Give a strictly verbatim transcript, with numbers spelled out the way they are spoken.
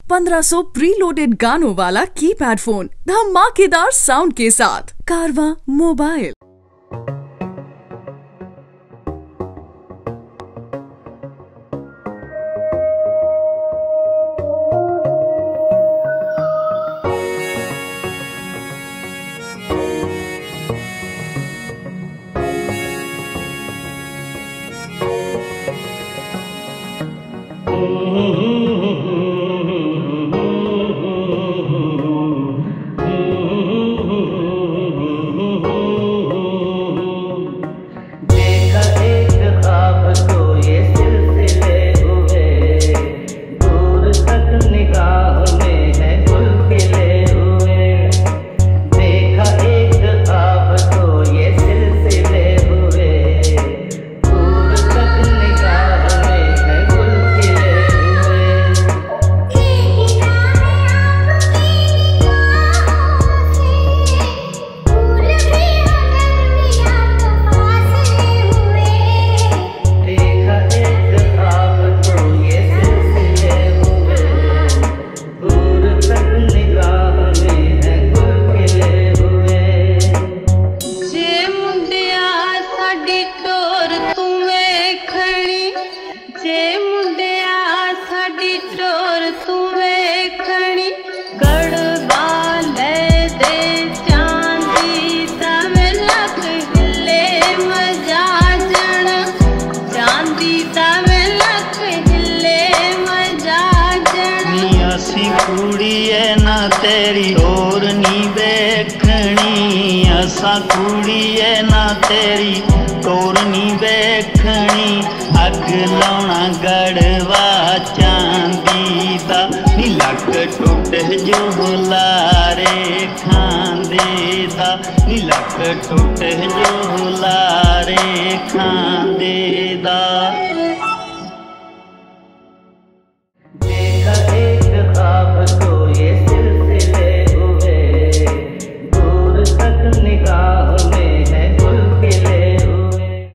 पंद्रह सौ pre loaded गानों वाला कीपैड फोन धमाकेदार साउंड के साथ कारवां मोबाइल। कुड़िए ना तेरी और नी देखनी, असा कुड़िए ना तेरी और नी देखनी। अग लाउना गड़वा चांदी दा नी लक टुट जो लारे खांदे दा, नी लक टुट जो लारे खांदे दा।